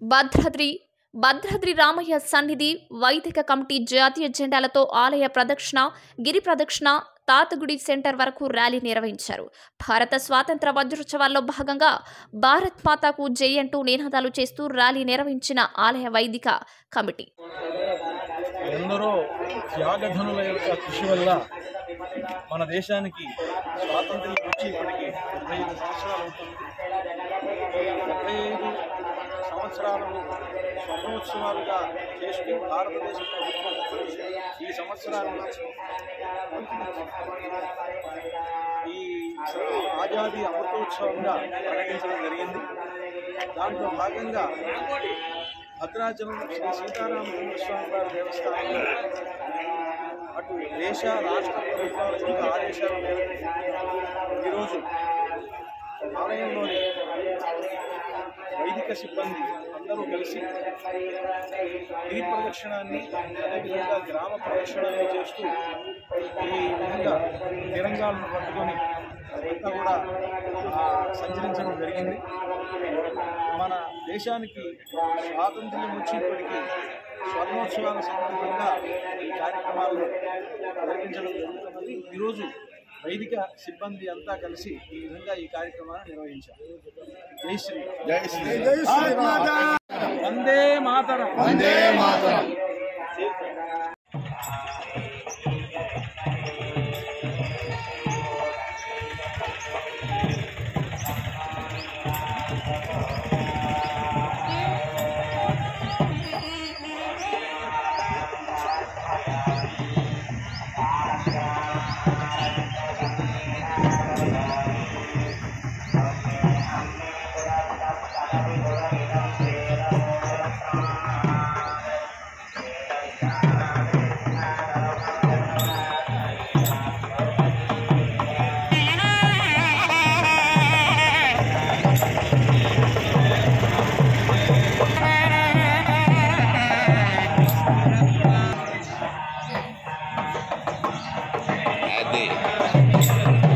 భద్రాద్రి రామయ్య సన్నిధి వైదిక కమిటీ జాతీయ జెండాలతో ఆలయ ప్రదక్షిణ, గిరి ప్రదక్షిణ, తాతగుడి సెంటర్ వరకు ర్యాలీ నిర్వహించారు. భారత స్వాతంత్ర వజ్రోత్సవాల్లో భాగంగా భారత్ మాతాకు జై అంటూ నినాదాలు చేస్తూ ర్యాలీ నిర్వహించిన ఆలయ వైదిక కమిటీ. ఎందరో త్యాగధనుల యొక్క కృషి వల్ల మన దేశానికి స్వాతంత్ర్యం వచ్చి ఇప్పటికి 75 సంవత్సరాలు అవుతుంది. 75 సంవత్సరాలను స్వర్ణోత్సవాలుగా చేస్తూ భారతదేశ ప్రభుత్వం ఈ సంవత్సరాలను ఈ ఆజాదీ అమృతోత్సవంగా ప్రకటించడం జరిగింది. దాంట్లో భాగంగా భద్రాచలం శ్రీ సీతారామచంద్ర స్వామి వారి దేవస్థానంలో అటు దేశ రాష్ట్ర ప్రభుత్వాల యొక్క ఆదేశాల మేరకు ఈరోజు ఆలయంలోని వైదిక సిబ్బంది అందరూ కలిసి గిరి ప్రదక్షిణాన్ని, అదేవిధంగా గ్రామ ప్రదక్షిణాన్ని చేస్తూ ఈ విధంగా తిరంగాలను పట్టుకొని అంతా కూడా సంచరించడం జరిగింది. మన దేశానికి స్వాతంత్ర్యం వచ్చేప్పటికీ స్వర్ణోత్సవాల సందర్భంగా ఈ కార్యక్రమాలను నిర్వహించడం జరుగుతున్నది. ఈరోజు వైదిక సిబ్బంది అంతా కలిసి ఈ విధంగా ఈ కార్యక్రమాన్ని నిర్వహించారు. జై శ్రీ జై శ్రీ వందే మాతరం వందే మాతరం. Adi.